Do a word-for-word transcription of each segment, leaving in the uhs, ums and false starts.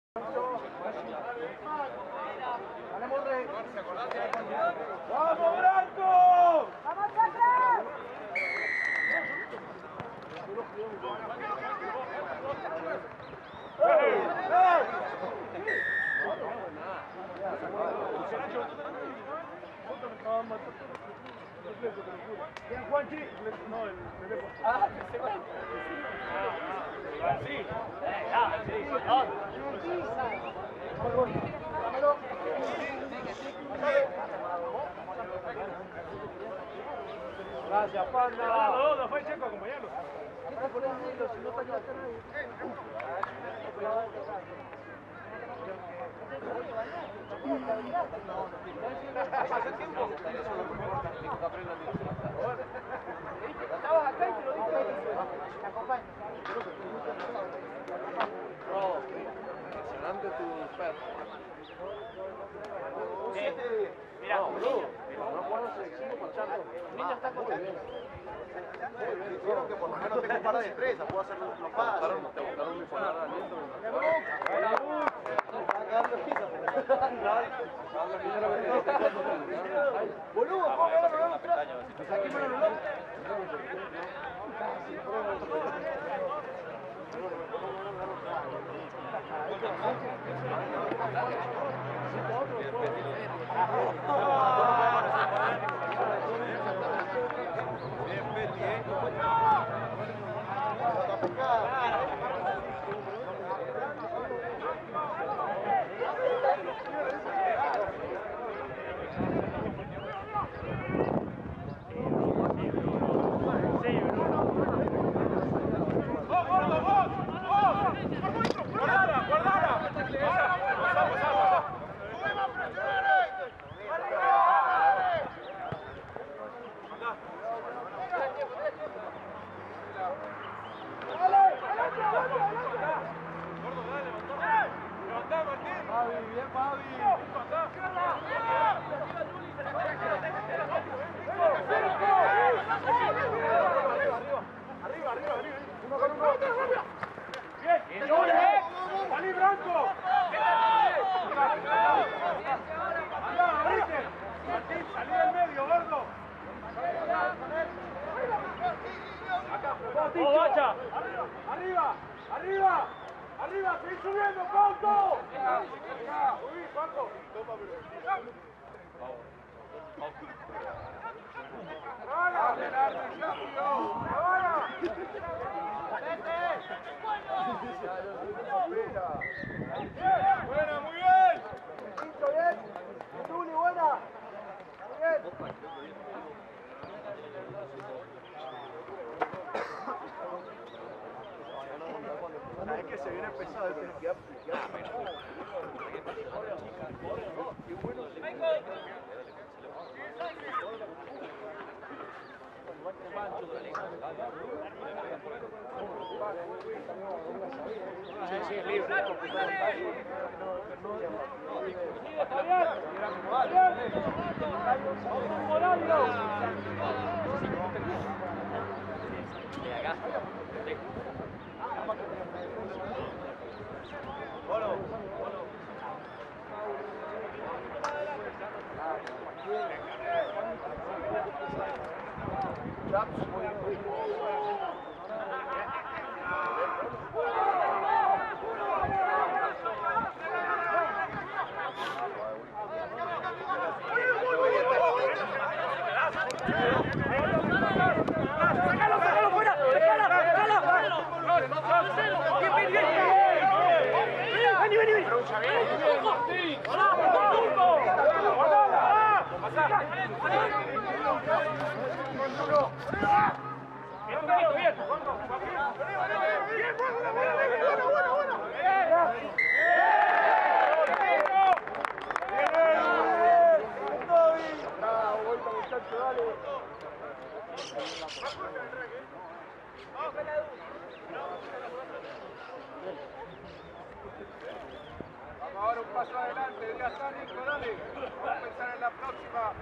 ¡Vamos, Branco! ¡Vamos, Chacra! Bien, Juanchi. No, el teléfono. Ah, se va. Sí. Ah, sí, no. Gracias, Panda. No, no, fue Checo, acompañarlo. Hace tiempo que está eso, no importa, que aprendan de Estabas acá y te lo dije. Te acompaño. No, impresionante tu perro. Mira, no, boludo, no juega la selección con Charlo. El niño está con bien. Dijeron que por lo menos tengo un par de destrezas, puedo hacer los pases. Te botaron mi poner a aliento. Boludo, ¿cómo me van a robar atrás? Aquí me lo robó. Bien, Betty, ¿eh? ¡Guardala, guardala! ¡Pasá, pasá, pasá! Gordo, dale, levantá. Levantá, Martín. Fabi, bien, Fabi. Arriba, arriba, arriba. Uno con uno. Bien, bien. ¡Salí, Branco! ¡Allá, abrite! Martín, salí del medio, gordo. Acá, ¡oh, bacha! ¡Arriba, arriba! ¡Arriba! ¡Arriba! ¡Seguí subiendo, Pauto! ¡Subí, Paco! ¡Ahora! ¡Ahora! ¡Buena, muy bien! Pincho, bien. Tuli, buena. Muy bien. ¿Sabes que se viene pesado este que Sí, sí, es libre. ¡Sácalo, sácalo fuera! ¡Sácalo, sácalo! ¡Bien, bien, bien! ¡Vení, vení, vení! ¡Guardala! ¡Pasá! ¡Bien, bien, bien! ¡Bien, bueno, bueno, bueno, bueno! ¡Bien! Bravo, vuelta, muchacho, dale. Vamos ahora un paso adelante, ya está Nico, dale. Vamos a pensar en la próxima.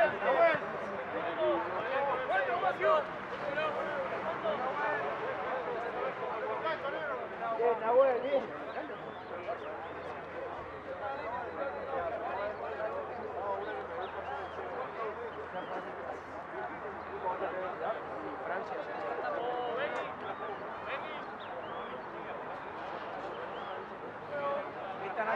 ¡Bueno,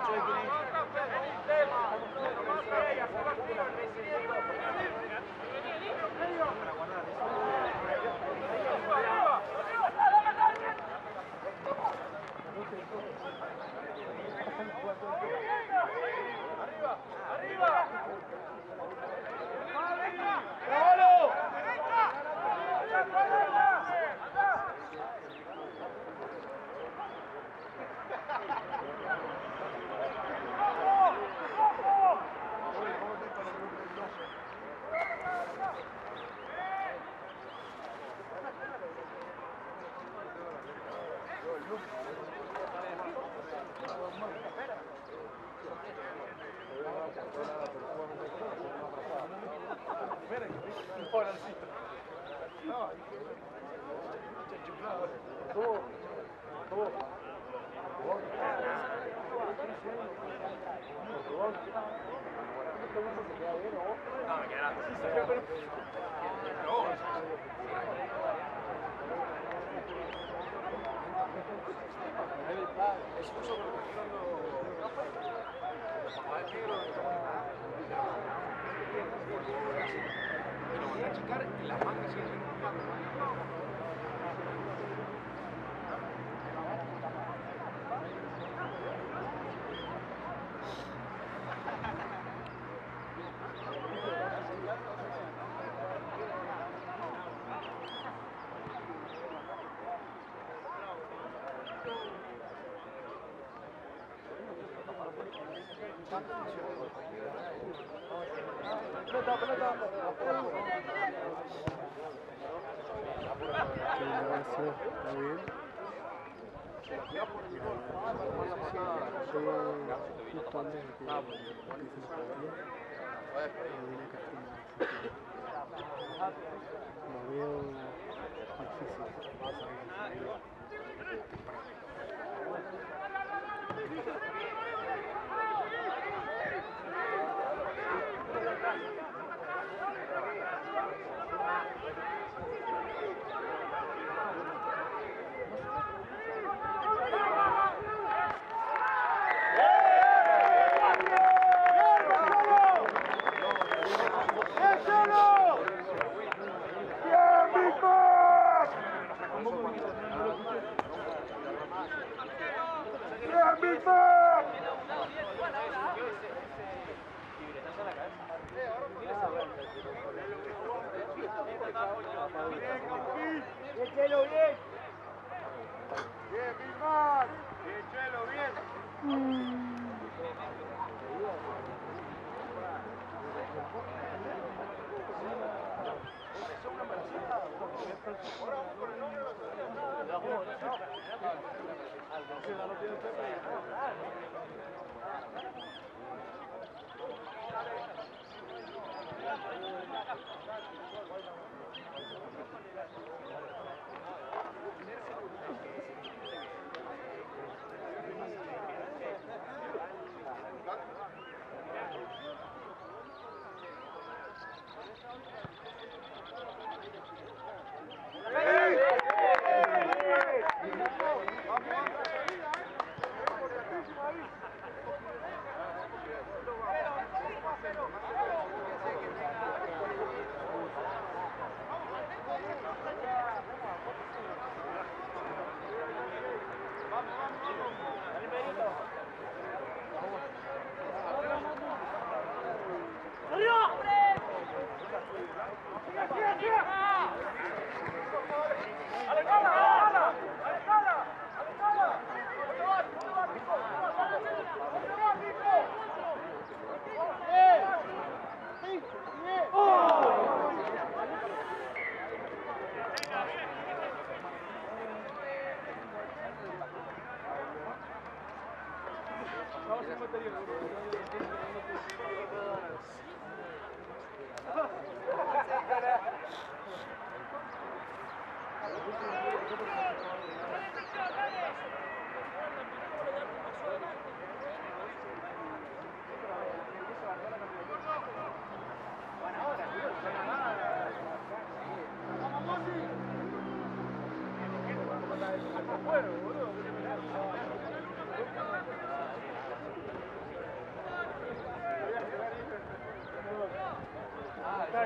Bueno, boludo.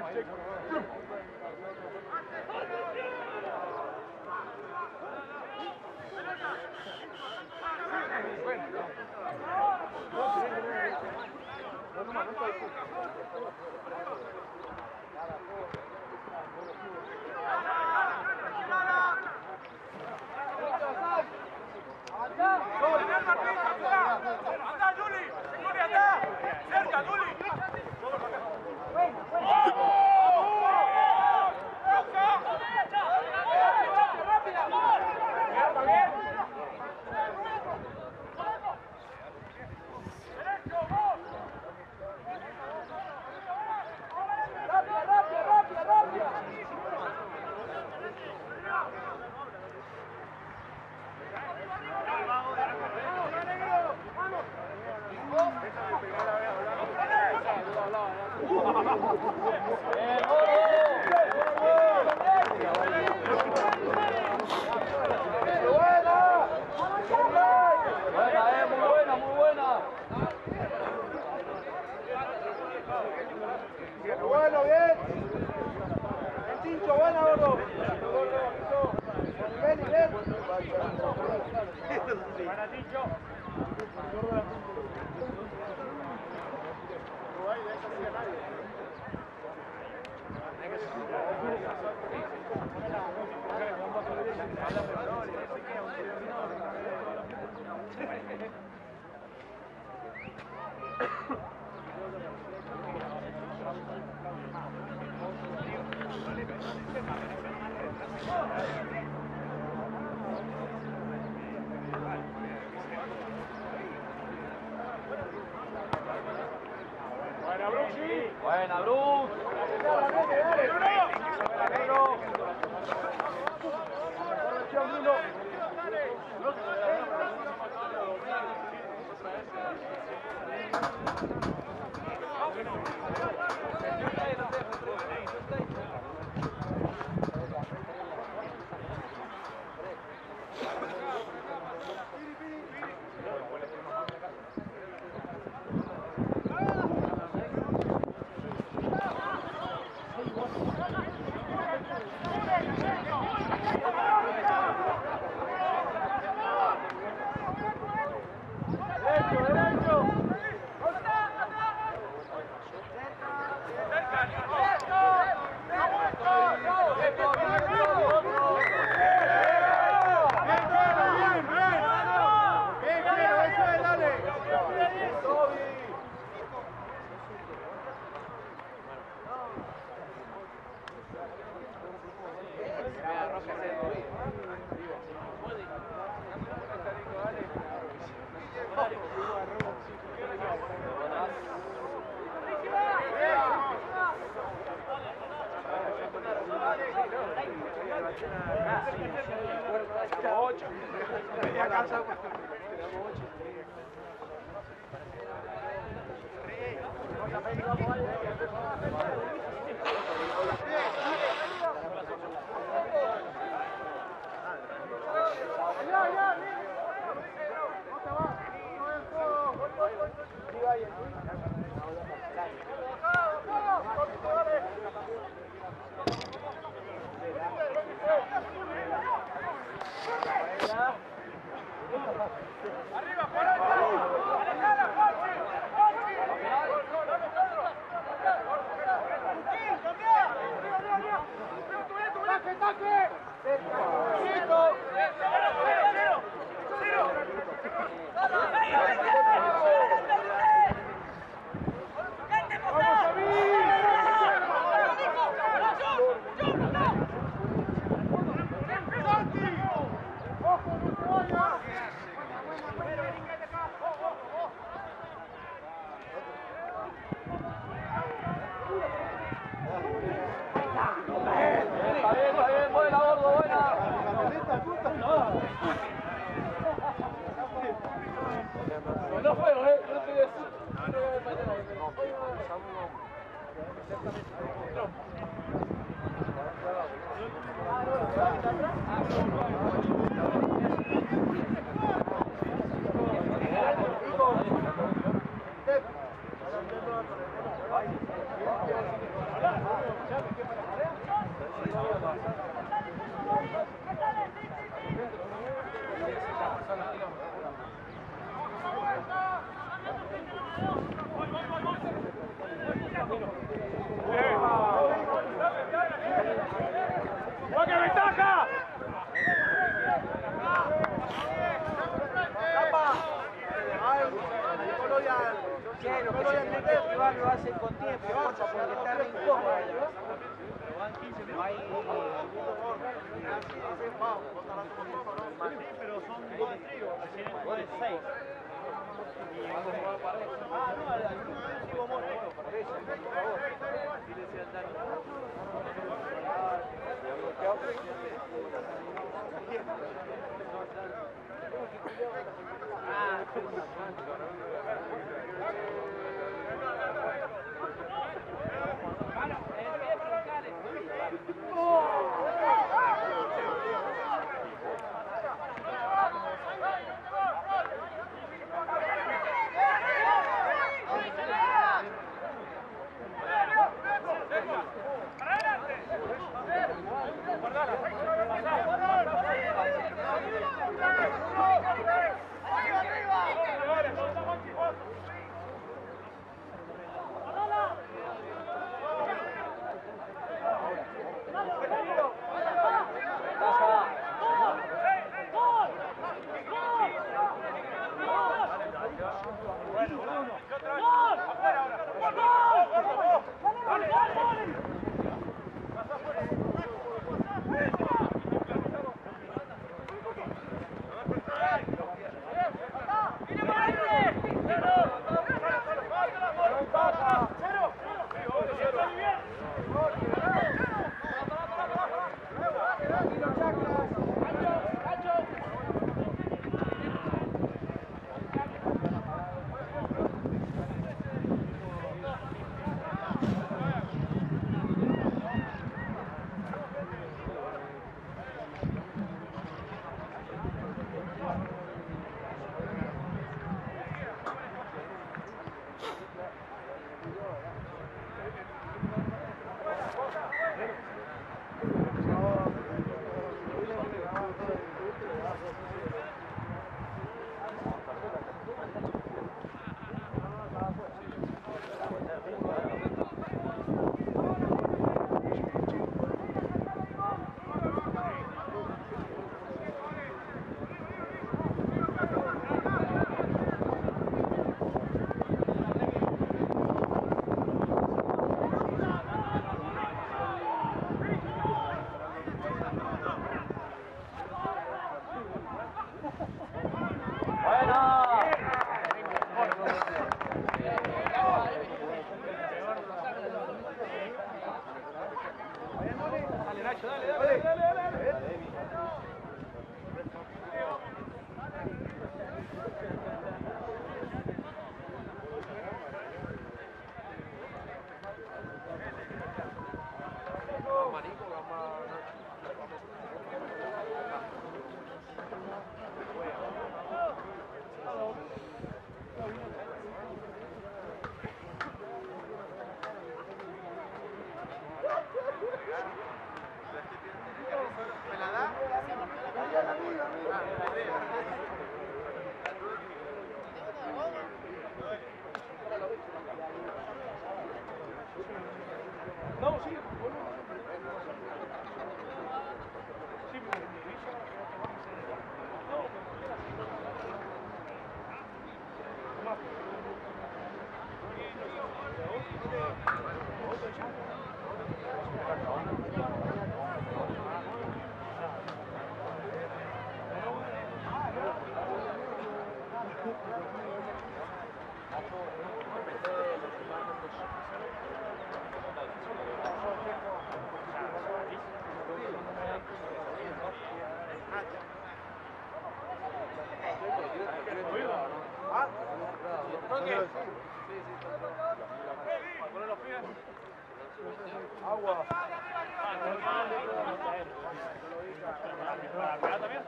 ¡Anda, Juli! ¡Juli, anda! ¡Cerca, Juli! Bueno, bien. El Chincho, buena, gordo. Nivel, nivel. Para Tincho. Buena, Bruce. Buena, Bruce. Ay, hay... Sí, pero son dos de trigo, recién es seis. Ah, no, al sigo vos, por eso, por favor. No, sí, bueno. Sí, porque mi visa no, agua. ¿Para también?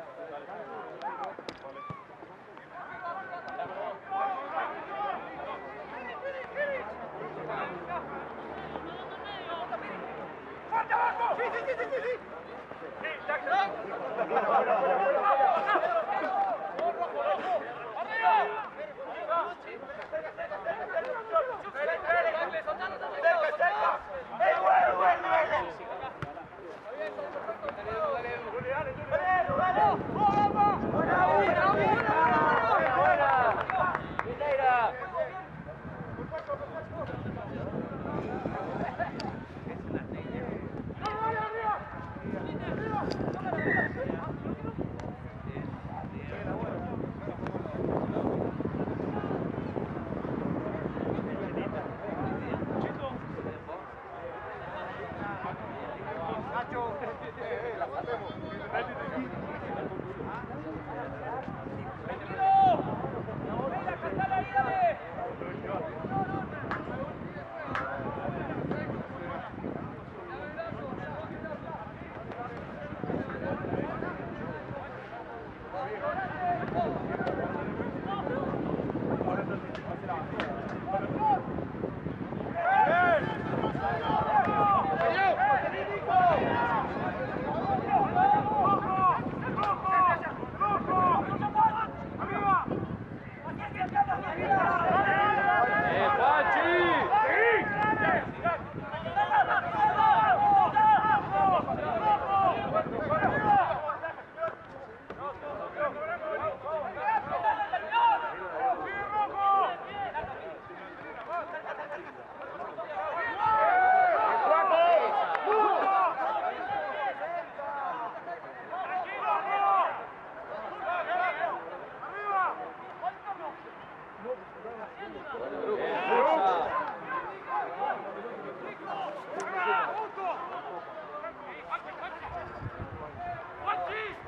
¡Fuerte abajo! ¡Sí, sí, sí, sí, sí! ¡Sí, tac, tac! ¡Arriba!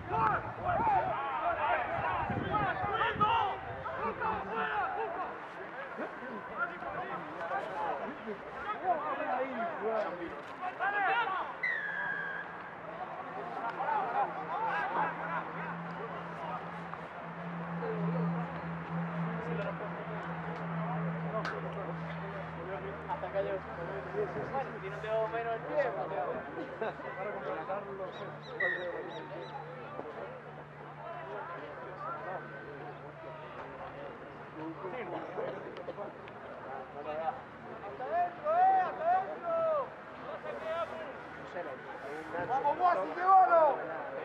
Hasta que yo... Bueno, si no tengo menos el pie, no tengo... ¡Vamos, Guasi, llévalo!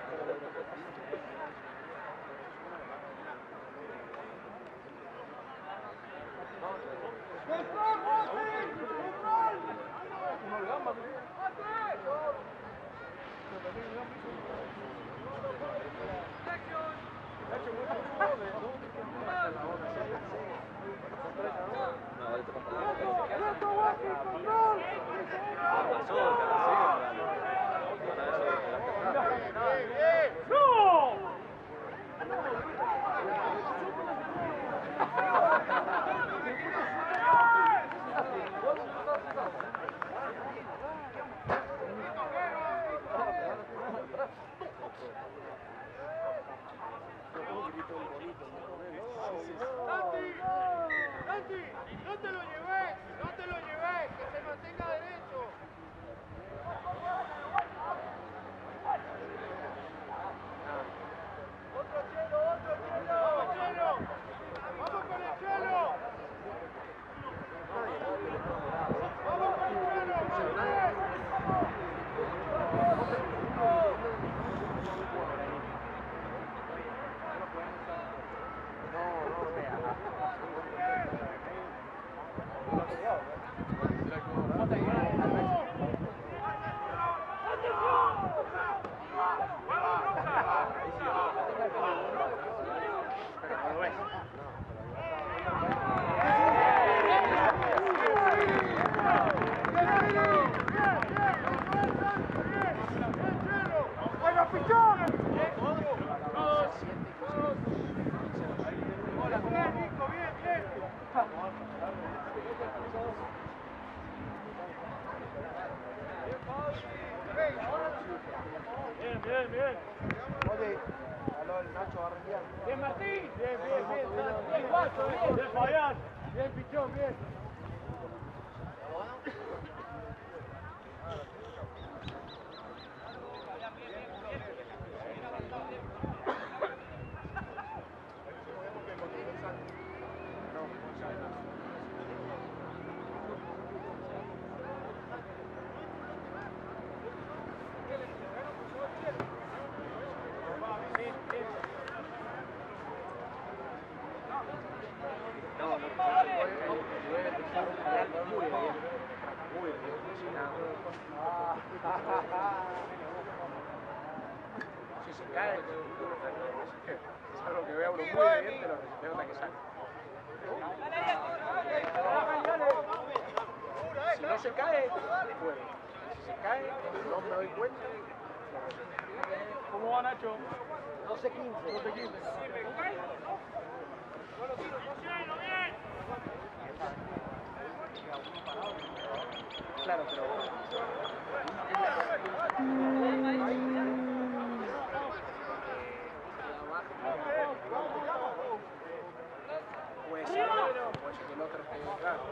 Bien, bien, bien. Oye, aló, el Nacho va a rendir. Bien, Martín. Bien, bien, bien. Bien, Guacho, bien. Bien, Fabián. Bien, Pichón, bien. Si se cae, es algo que veo muy evidente, lo que se nota que sale. Si no se cae, puede. Si se cae, no me doy cuenta. ¿Cómo va, Nacho? doce quince. doce quince. Claro, pero... Puede ser, puede ser que el otro esté claro.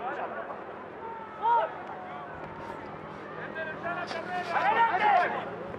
¡Adelante!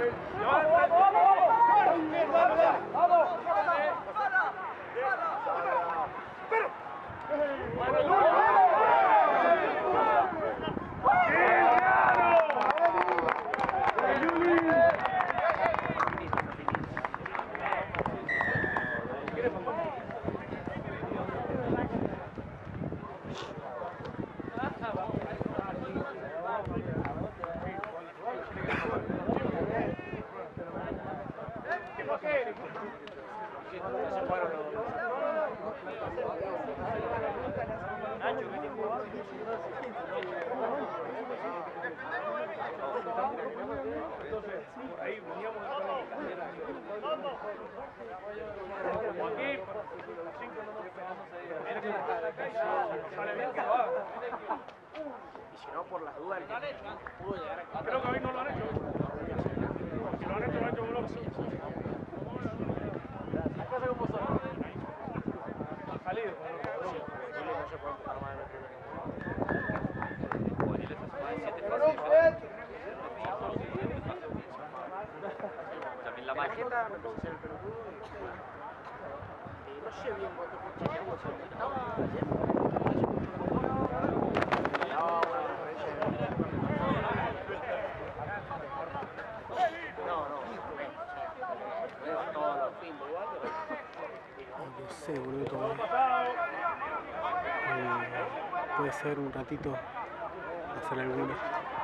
Y si no, por las dudas, el que pudo llegar a... Creo que hoy no lo han hecho. Si lo han hecho, lo han hecho blogs. ¿Acaso cómo son? Ha salido. No se puede empezar más en el También la La máquina. maqueta me empezó a hacer el pelotudo y... y no sé bien cuánto fue chequeamos, estaba ayer. No, bueno, no, no, no, todos los fines igual, No sé, boludo, todavía. Eh, puede ser un ratito hacer alguna.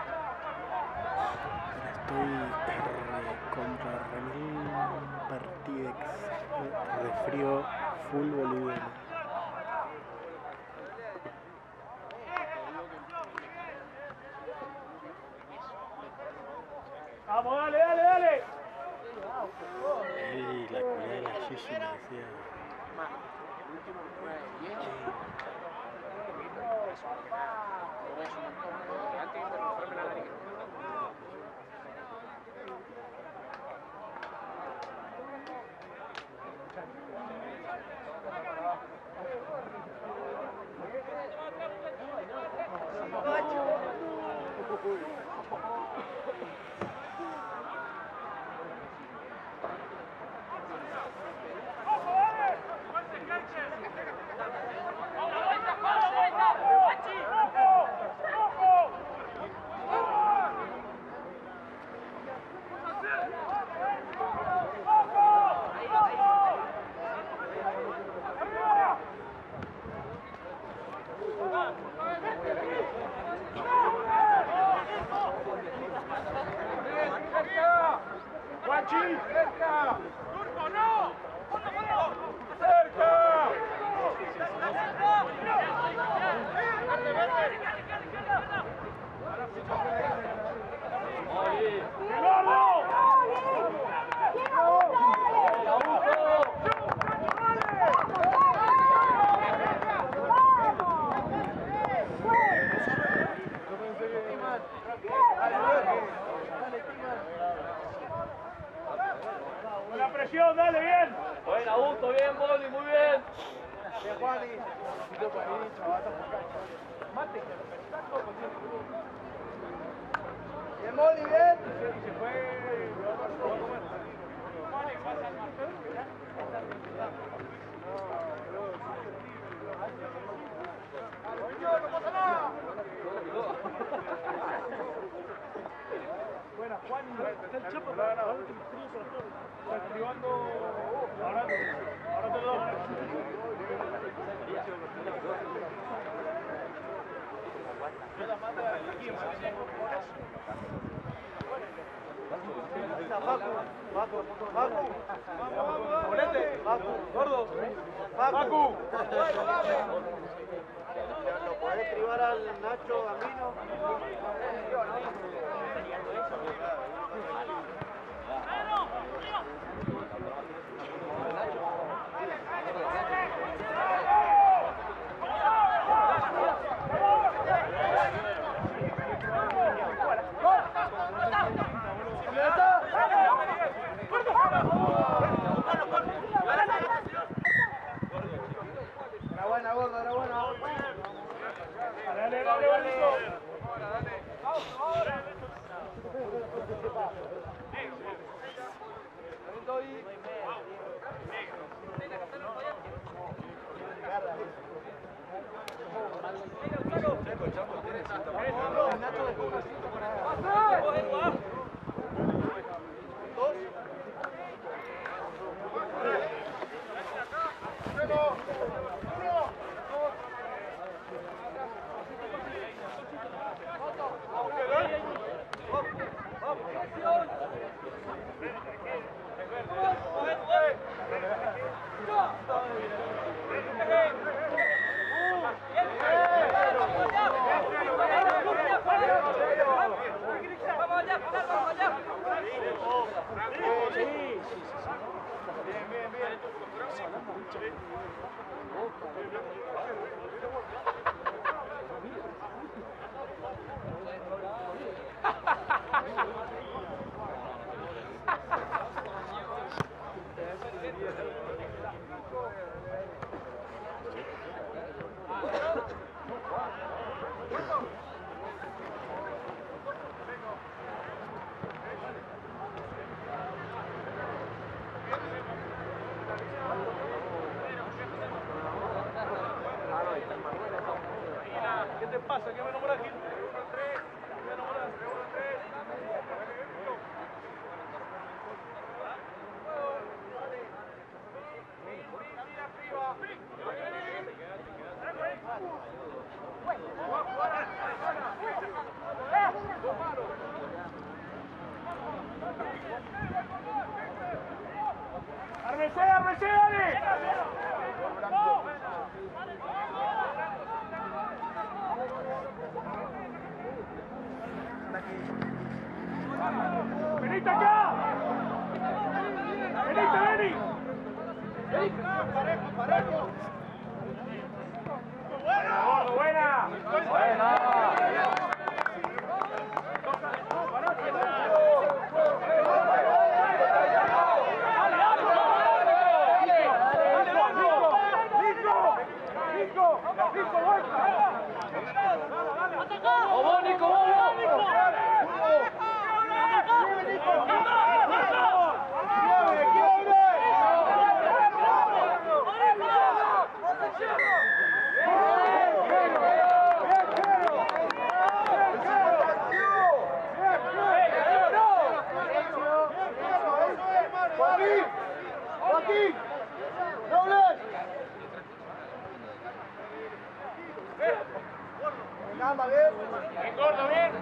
Pero estoy eh, contra remil partidex de frío full boliviano. Vamos, dale, dale, dale. Ey, la culé de la Gigi me decía. el último fue diez. Por eso un montón. Antes de romperme la nariz. Guachi, cerca. Turco, no. Cerca. Buena presión, dale, bien. Buen Augusto, bien, Boli, muy bien. Bien, Juani. Bien, Moli, bien. Se fue. No pasa nada. Buena, Juan. Está el Chapo. Está escribando. Ahora, ahora te doy. Facu, Facu, Facu. Ponete. Facu, gordo. Facu. ¿Lo podés privar al Nacho Gambino? Era buena, gordo, era buena. Dale, dale, dale. ¿Qué te pasa? ¿Qué me enamoras aquí? ¡Ármese, ármese, dale! ¡Venite acá! ¡Venite, vení! ¡Parejo, parejo! ¡Buena! ¡Buena! ¡Buena! ¡Vamos, Nico! ¡Vamos! ¡Joaquín! ¡Joaquín! ¡Doble! ¡Gamba, bien! ¡Bien, gordo, bien!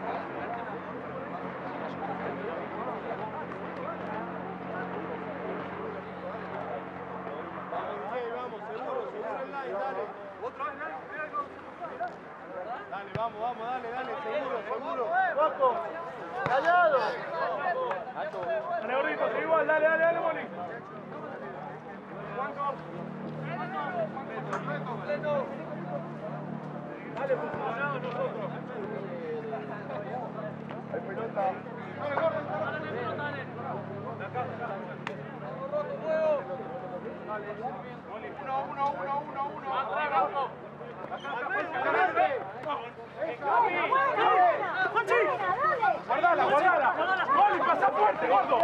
Vamos, seguro, seguro el line, dale. ¿Otra vez, Dale, vamos, vamos, dale, dale, seguro, seguro. ¡Guapo! ¡Callado! Dale, gordito, sigue igual, dale, dale, dale, Moni. Dale, funcionamos nosotros. Hay pelota. Dale, gordo, dale, pelota, dale. De acá, de acá. Roto, juego. Dale, Moni, uno, uno, uno, uno, uno. Atrás, Blanco. Guardala, guardala. Moni, pasa fuerte, gordo.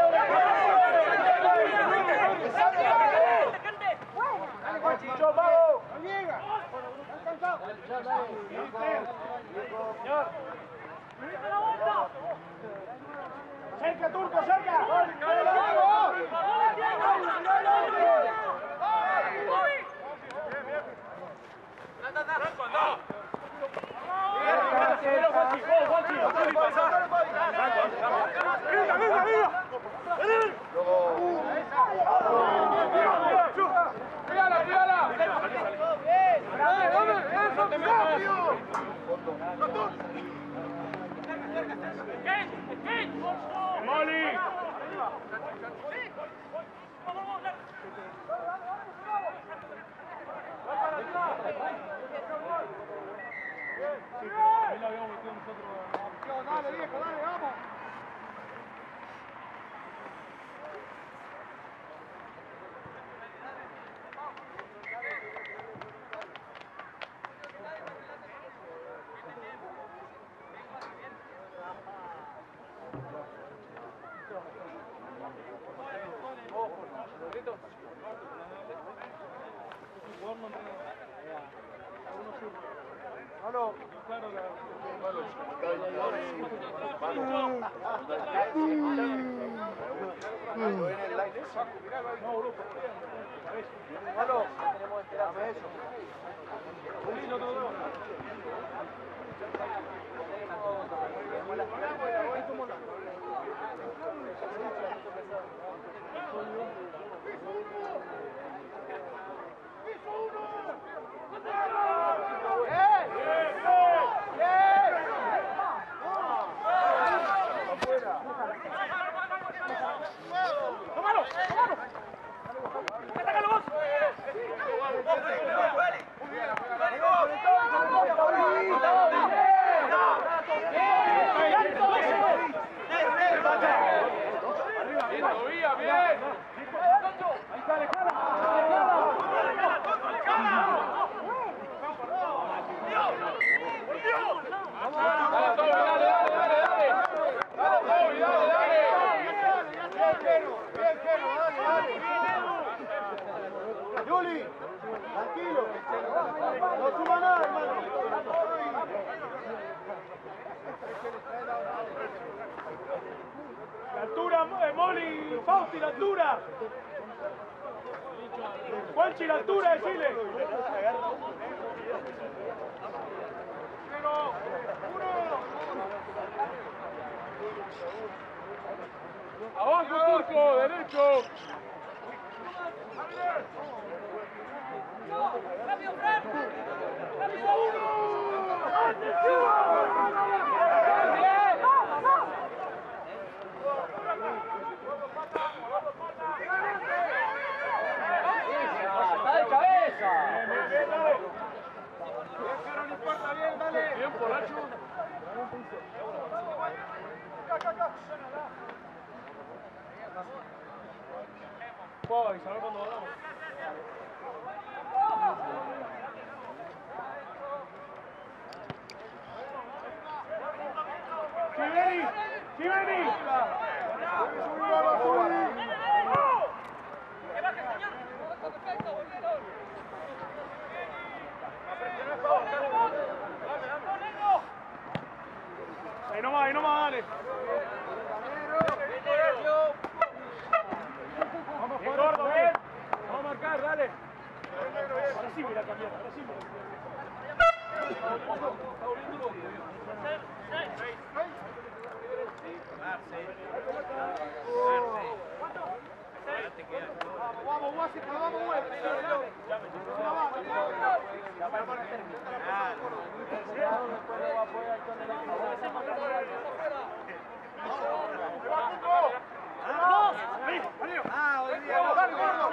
Chicho, vamos. No llega. Señor. Cerca, Turco, cerca. ¡Venga, venga, venga! ¡Cuídala, cuídala! ¡Dale, dale! ¡Eso, rápido! ¡Ken! ¡Ken! ¡Moli! Dale, viejo, dale, vamos. Mano, claro, Mano, dame eso. ¡Tómalo! ¡Tómalo! ¡Atácalo vos! Poli, Fausti, la altura. Juanchi, la altura de Chile. Pero, uno. Abajo, Turco, derecho. ¡Rápido, Fran! ¡Rápido! ¡Está de cabeza! No importa, bien, dale. Bien, Polacho. Voy, ¿sabes cuándo hablamos? ¡Chiveni! ¡Chiveni! ¡Que baje, señor! ¡Perfecto! Ahí nomás, ahí nomás, dale. Vamos, bien, gordo, bien. Vamos a marcar, dale. Ahora sí voy a cambiar, ahora sí voy Vamos, vamos, Washington, vamos, Ah, hoy día. Dale, gordo.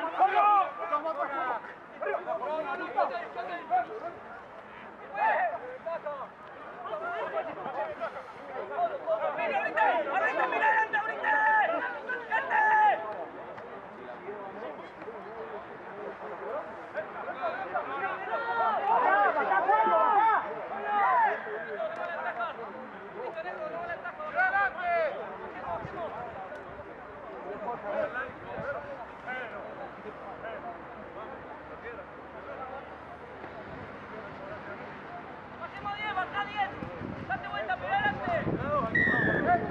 ¡Mira, ahorita! ¡Ahorita, mira adelante, ahorita! ¡Gente! ¡Máximo diez, baja diez! ¡Date vuelta, pero adelante!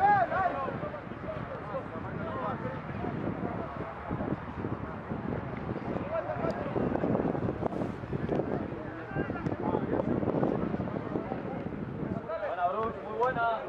Buena, Bruce, muy buena.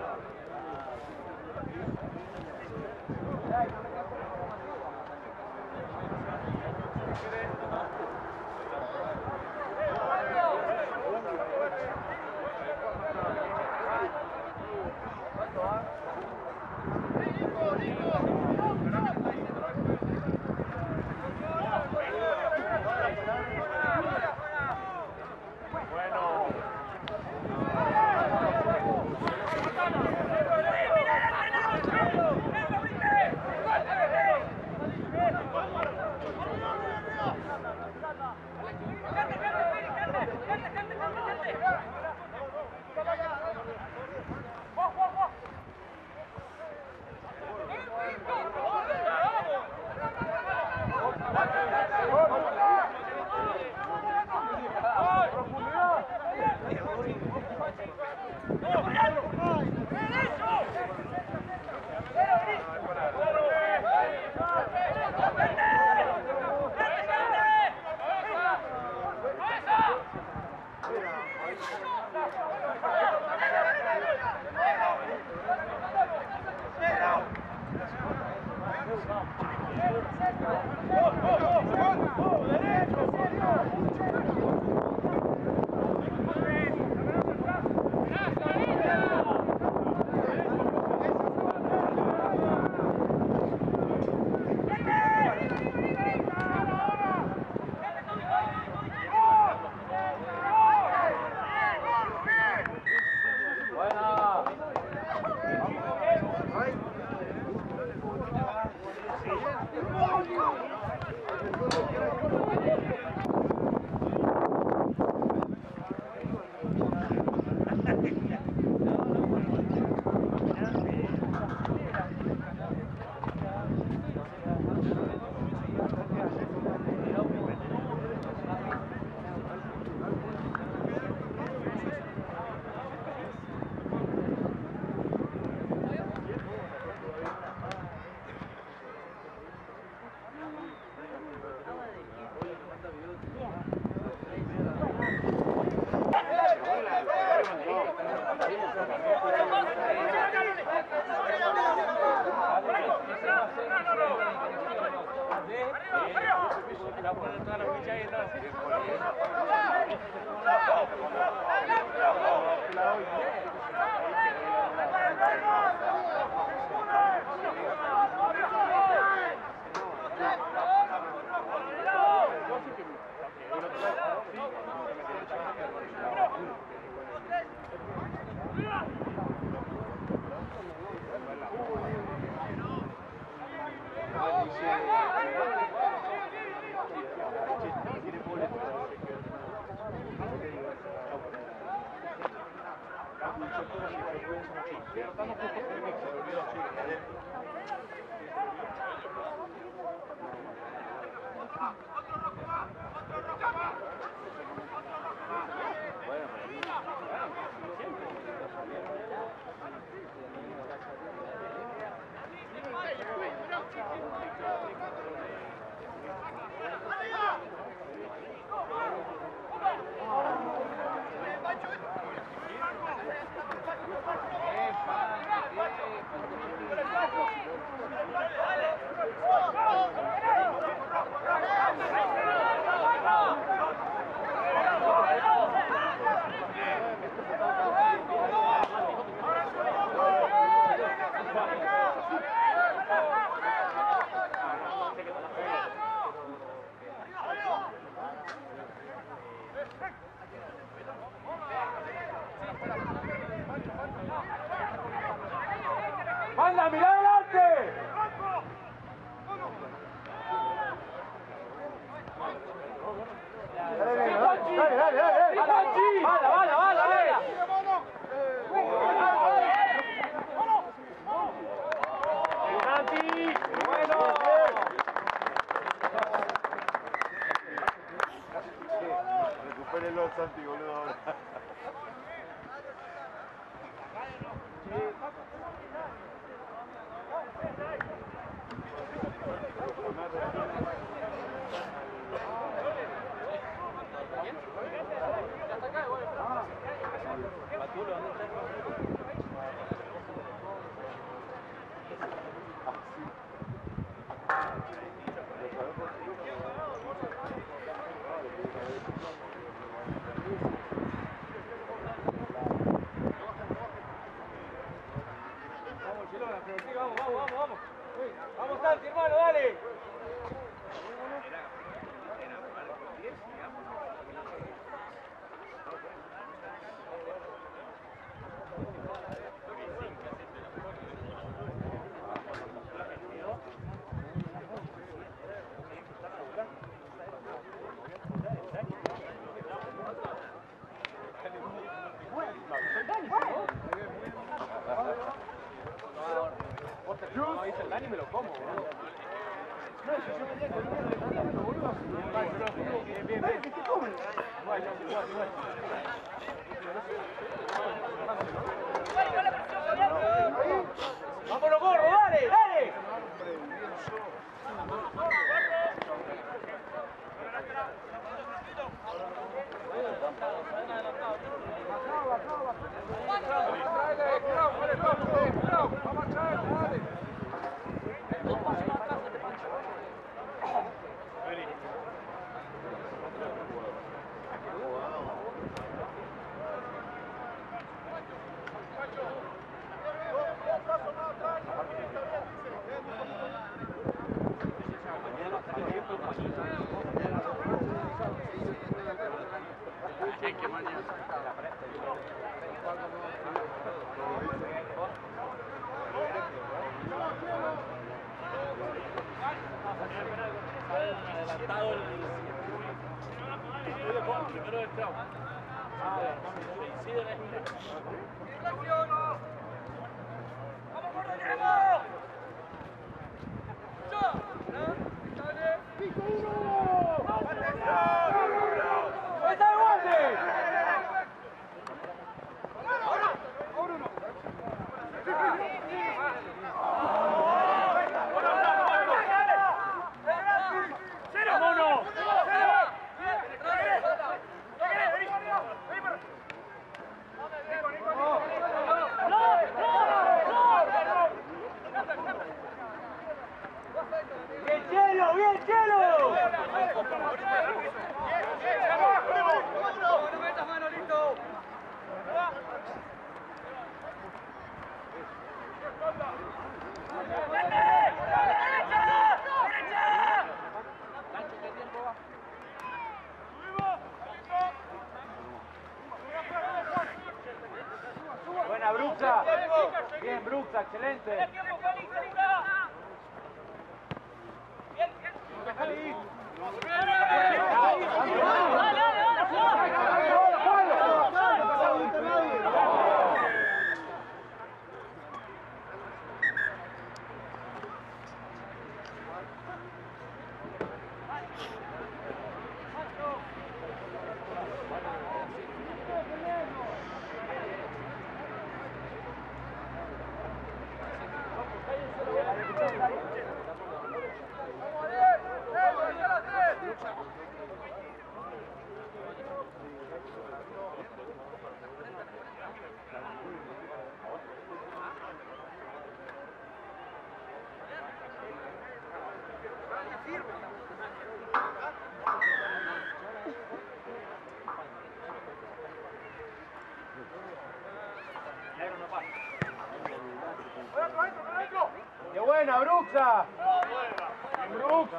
¡Derecho! ¡Anda, mirá adelante! Dale, dale, dale, dale. ¡Bala, bala, bala, bala! ¡Santi! ¡Bueno! Recupérenlo, Santi, boludo, ahora. Vamos, vamos, vamos, vamos. Vamos, Santi, hermano, dale. No, dice el Dani, me lo como, boludo. No, si yo venía con uno de los boludo. Bien, bien, bien. ¿Qué te comen? Igual, igual, igual. ¡Vámonos, gorro! ¡Dale, dale! Adelantado el primero del tramo. ¡Vamos, gordo, Diego! ¡Vámonos! Buena, Bruxa. Bien, Bruxa, excelente. Tiempo, Félix, seguridad. Bien, bien. Félix. Dale, dale, ¡Qué buena, Bruxa! Brux.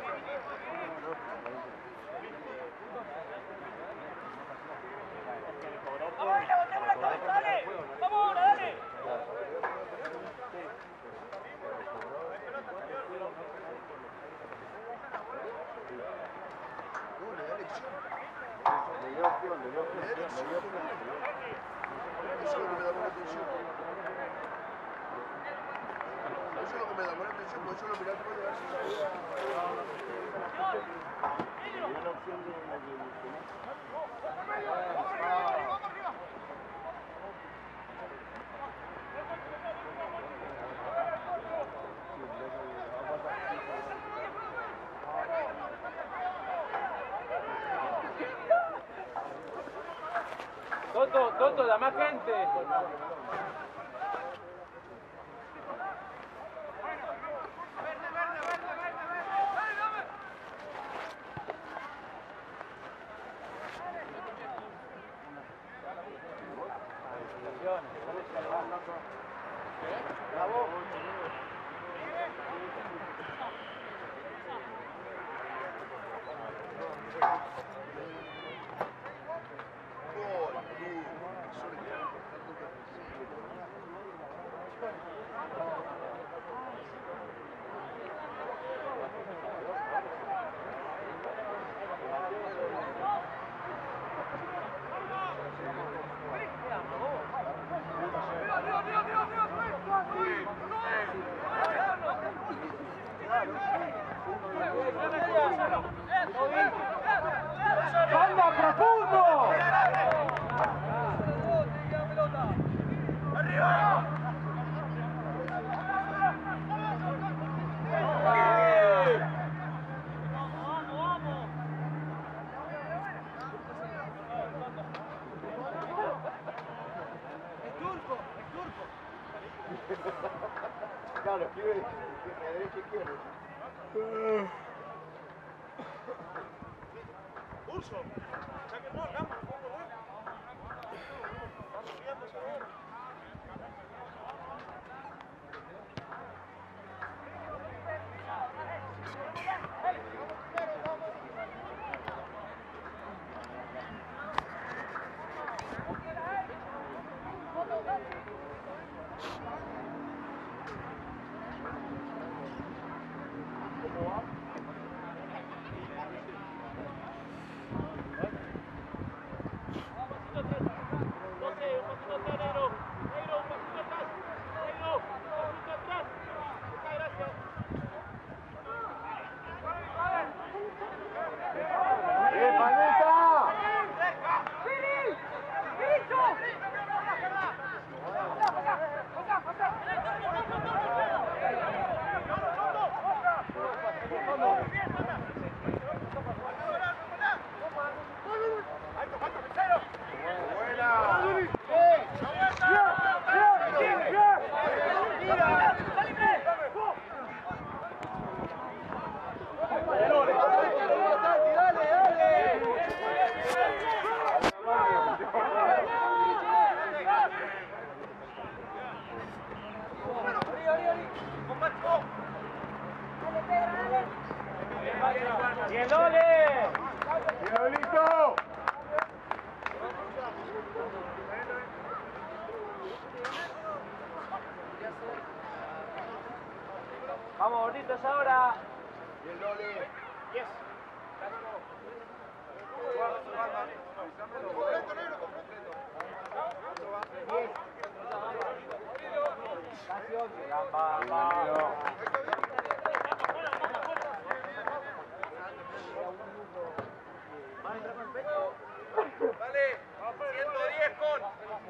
vamos, levantemos la cabeza, dale. Vamos ahora, dale. Le dio opción, le dio opción, le dio opción. Eso es lo que me da buena atención. Eso es lo que me da buena atención, por eso lo miré como llegar sin salida. Le dio la opción de Toto, Toto, da más gente. Bravo. ¡Anda, profundo! Claro, escribe de derecha a izquierda. Pulso. Sáquenlo, Gamba. doce, un poquito atrás, negro. Vamos, gorditos ahora. Bien, Loli. Yes. Completo, negro, completo. Casi once. Va, va. Vale, ciento diez con.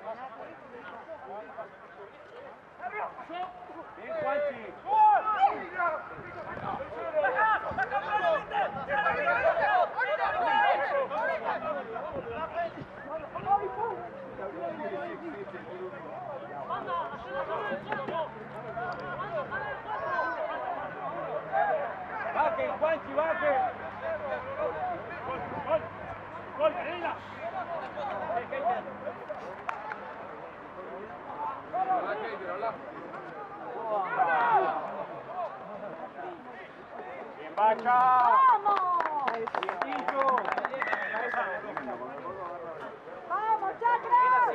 Bien, Juanchi. Bajen, Juanchi, bajen. Gol, gol, Karina. Bien, Bacha. ¡Vamos! Bienito. ¡Vamos, Chacra!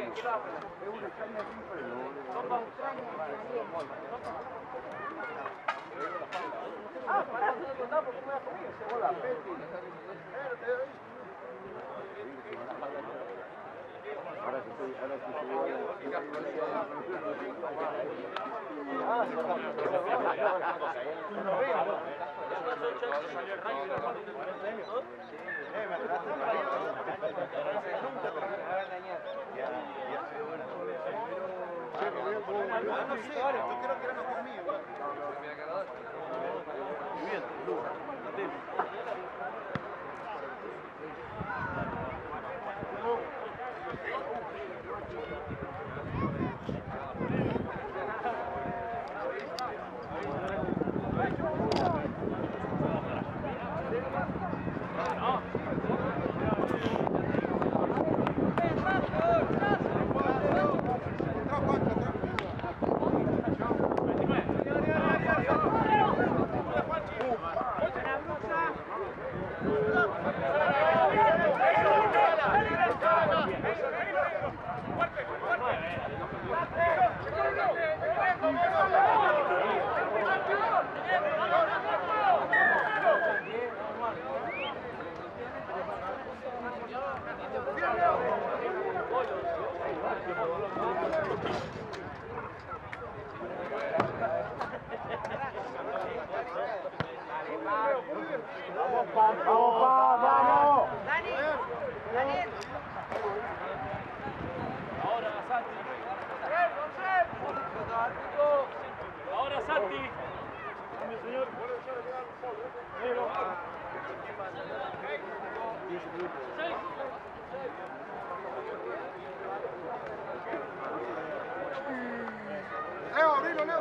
Ah, pará, no te contaba porque me voy a comer. Se vuelve a Peti. Ahora que estoy, ahora que estoy yo creo que eran los conmigo. Vamos, pa, vamos, pa, vamos. Dani, Dani. Ahora, Santi. Ahora, Santi. Señor. Leo, abrilo, Leo.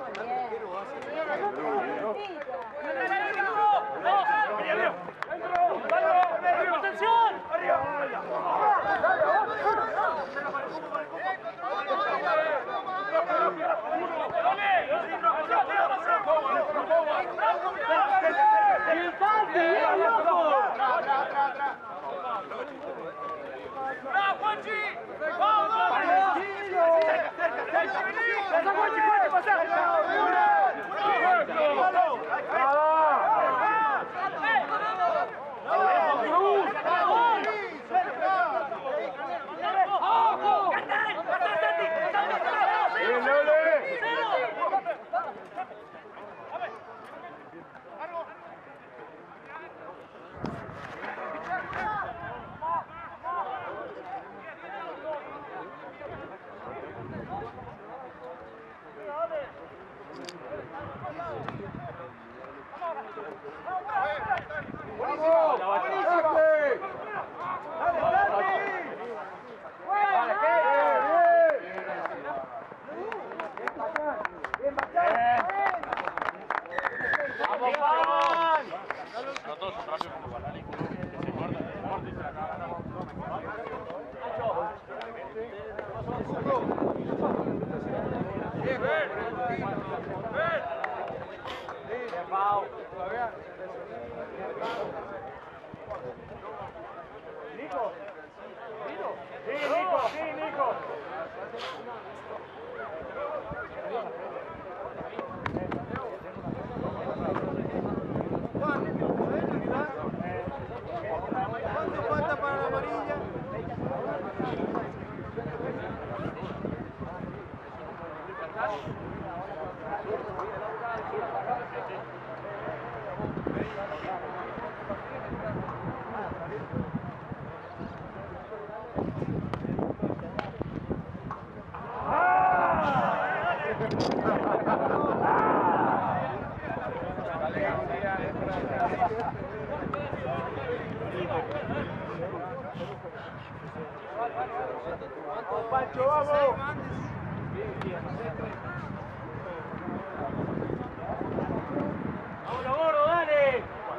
¡Atención! ¡Bravo, Juanchi! ¡Vamos! ¡Pasa, Juanchi, Juanchi, pasa! Pancho, vamos. ¡Vámonos, gordo, dale!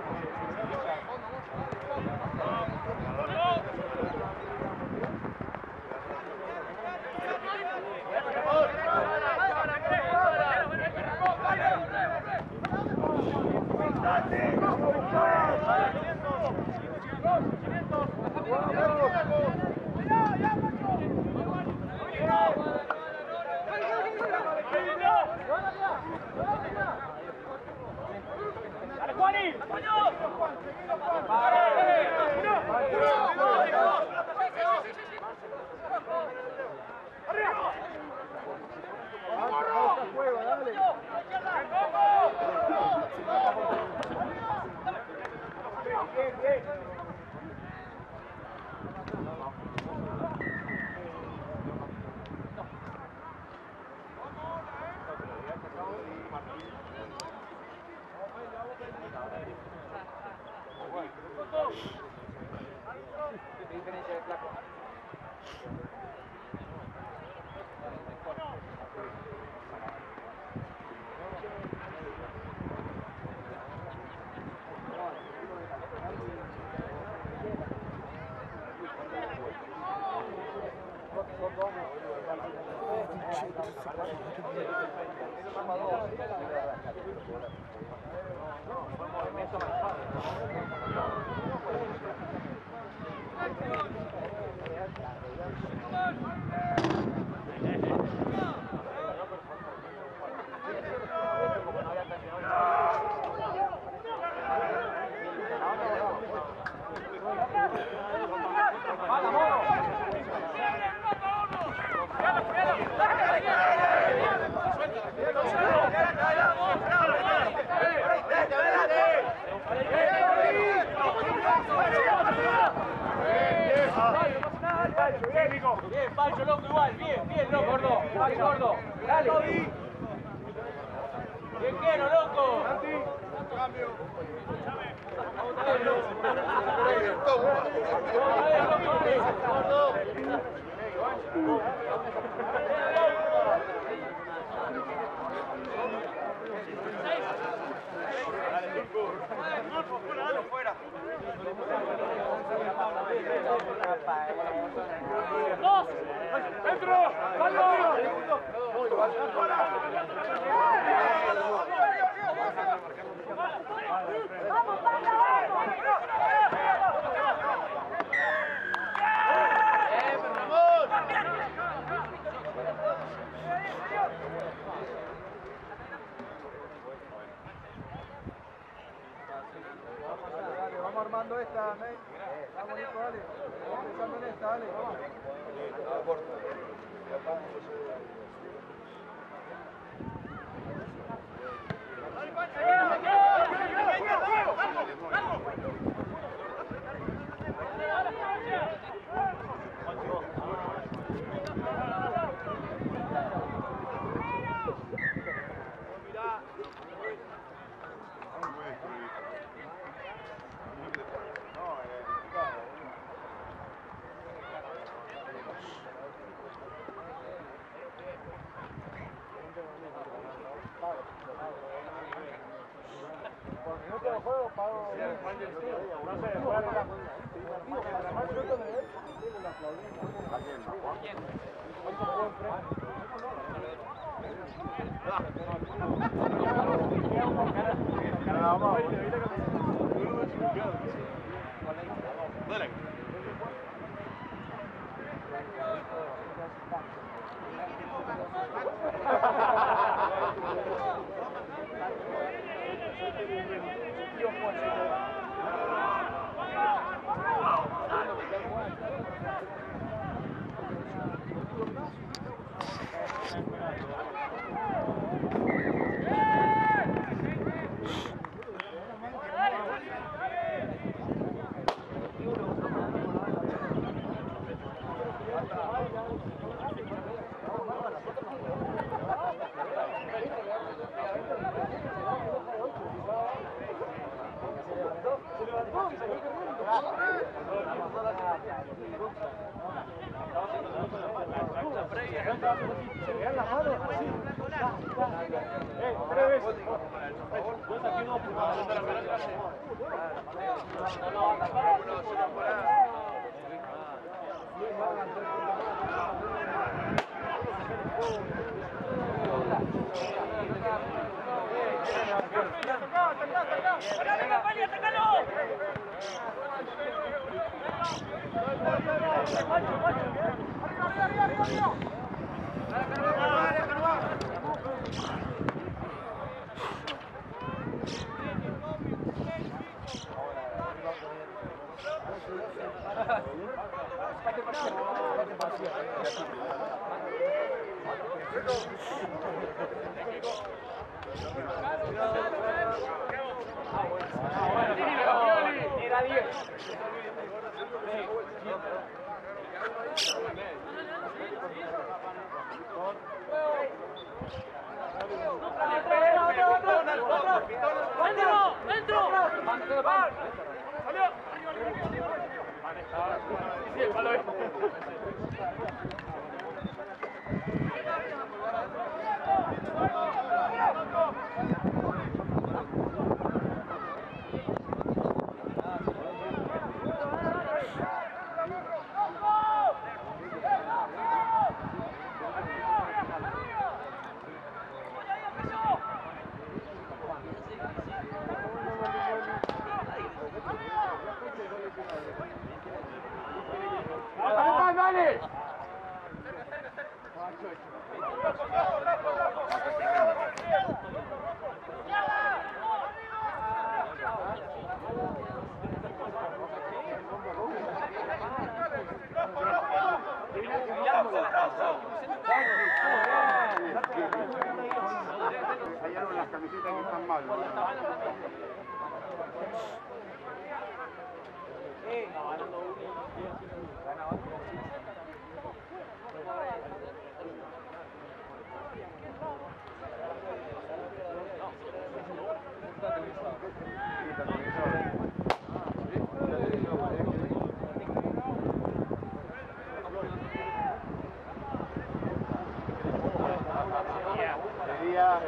Bien, Pancho, loco, igual, bien, bien, loco, gordo, Pancho, gordo, dale. Bien quiero, loco. Cambio. ¡Dos! ¡Dentro! ¡Vamos! ¡Vamos, Vamos armando esta, Ney. Vamos, Nico, dale. Vamos pensando en esta, dale. Por minuto de juego pago. No sé, después de la. Dale. Thank you. Eh, tres veces. Yo saqué dos por la pelota. Era diez. ¡Dentro! ¡Dentro! ¡Salió! Sí, el palo es. ¡Dale! Hay algo en las camisetas que están mal. Sería...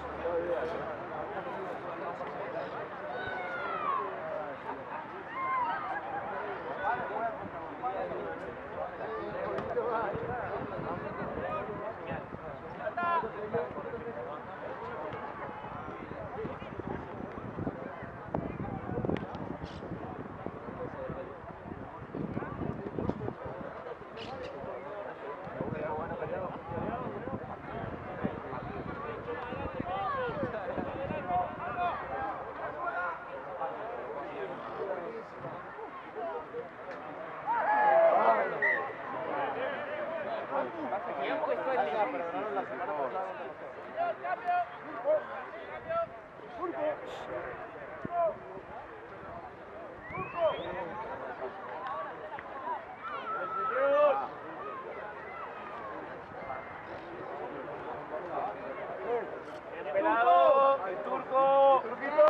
¡El pelado! ¡El turco! ¡Turquito!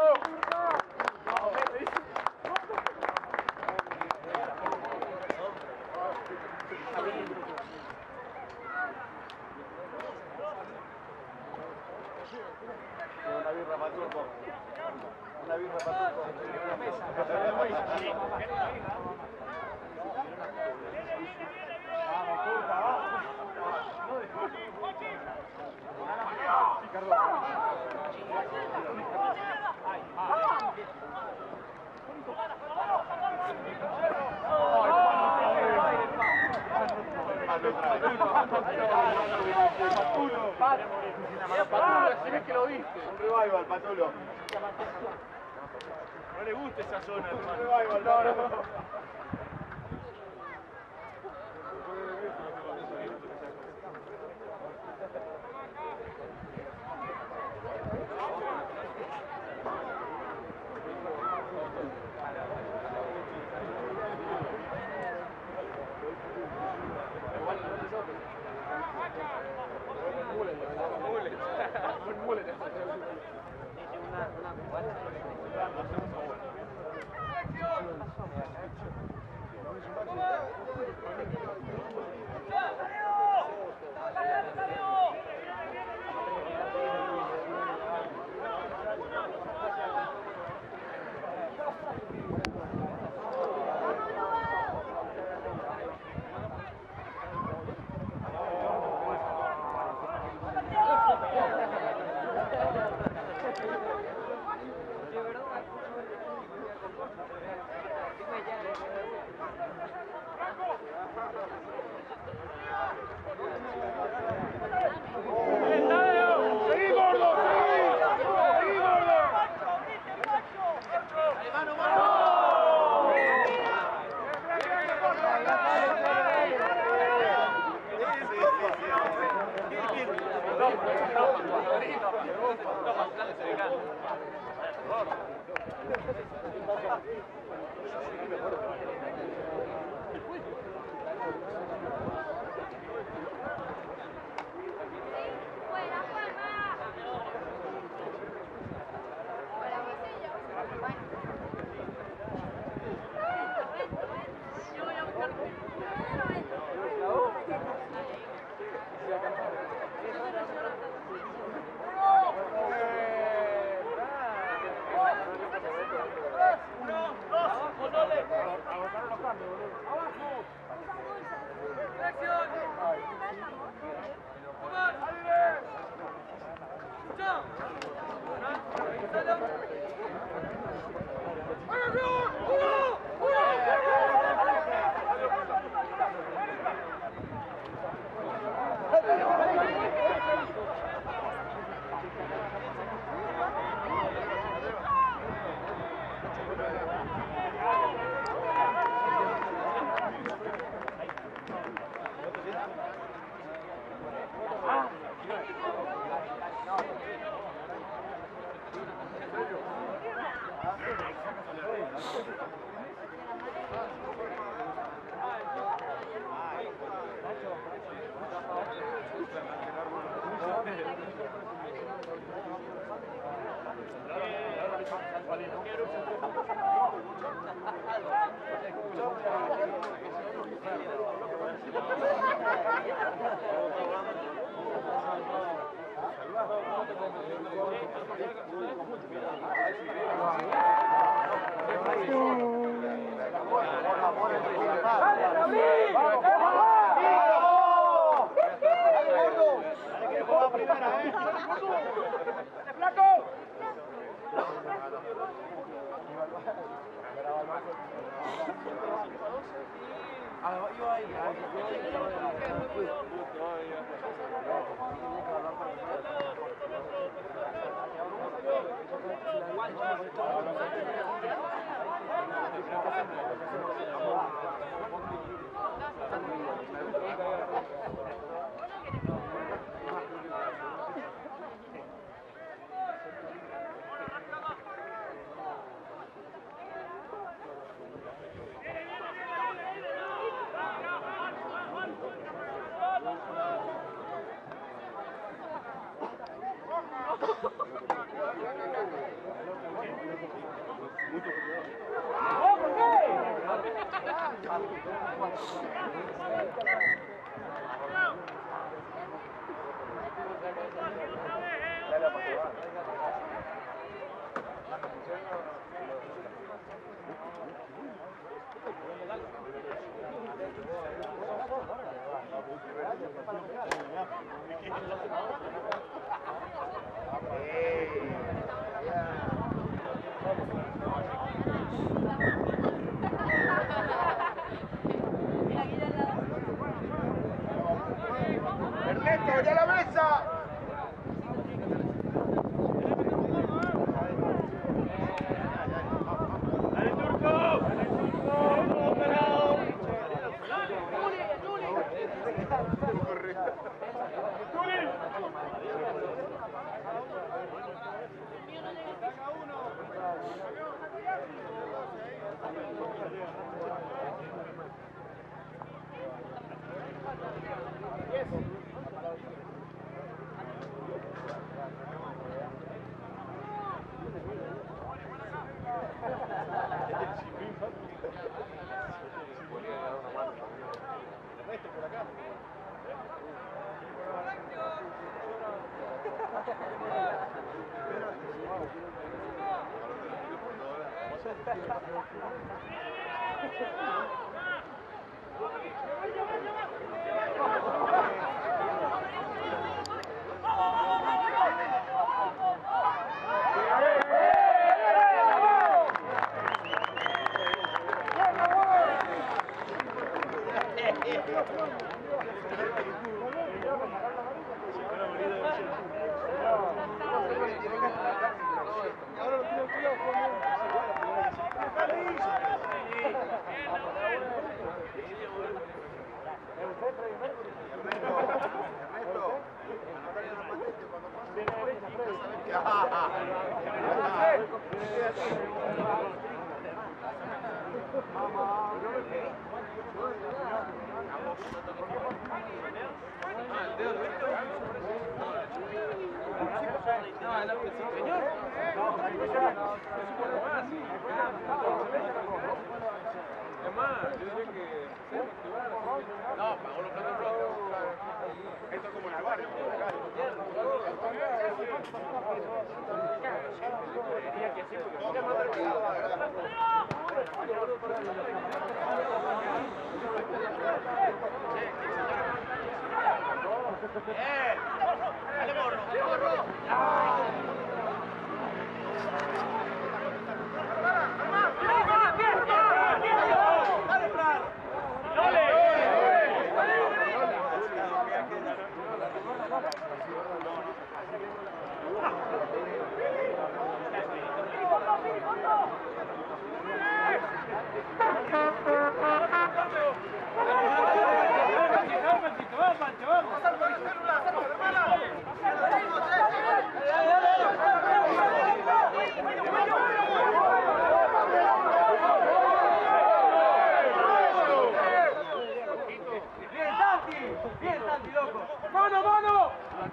Una birra para turco. Una birra para turco. Vamos, turca, vamos. Patulo, si ves que lo viste. Un revival, Patulo. No le gusta esa zona, Un hermano. revival, no, no. Ernesto, ya la mesa. El centro y el No, pagó los platos rotos. Esto es como en el barrio. ¡Eh! ¡Dale, morro! ¡Dale, morro! ¡Mano, mano!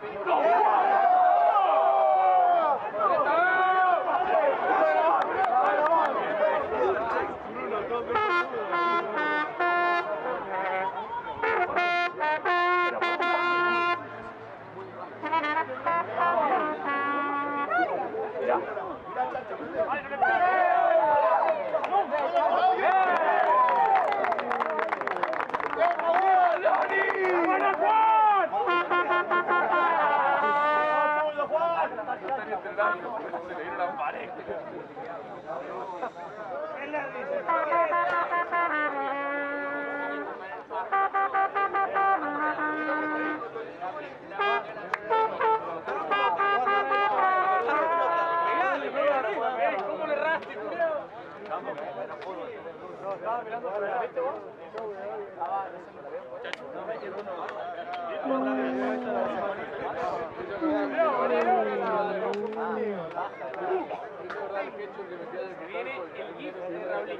¿Cómo le erraste, culiao? No, estaba mirando para allá. ¿Viste vos? Viene el gif de Raúl.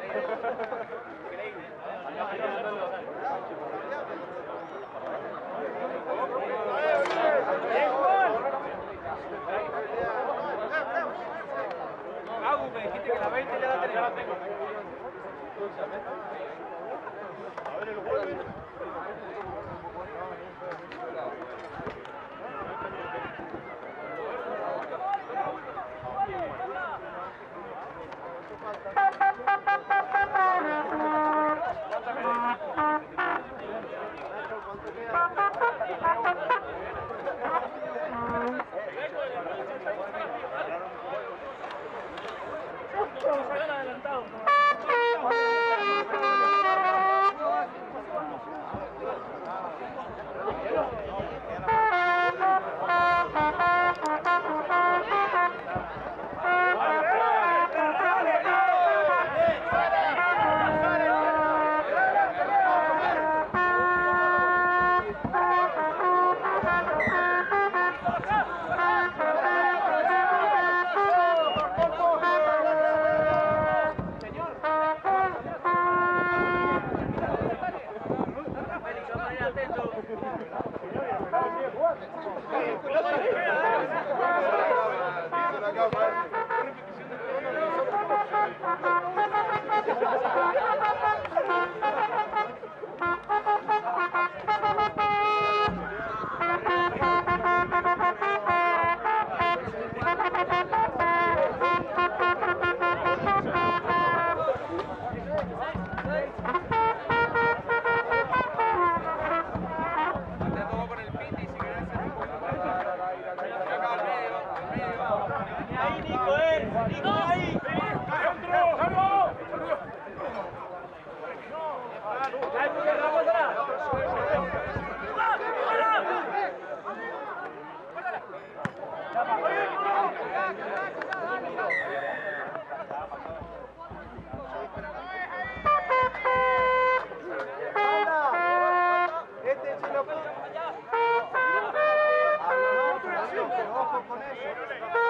Agu, me dijiste que la veinte ya la tenés. Ya la tengo. A ver el jueves. Ojo con eso.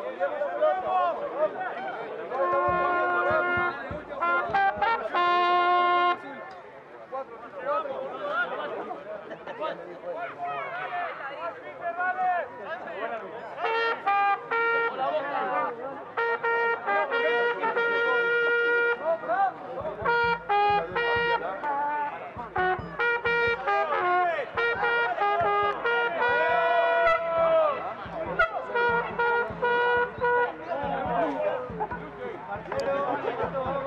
Vamos,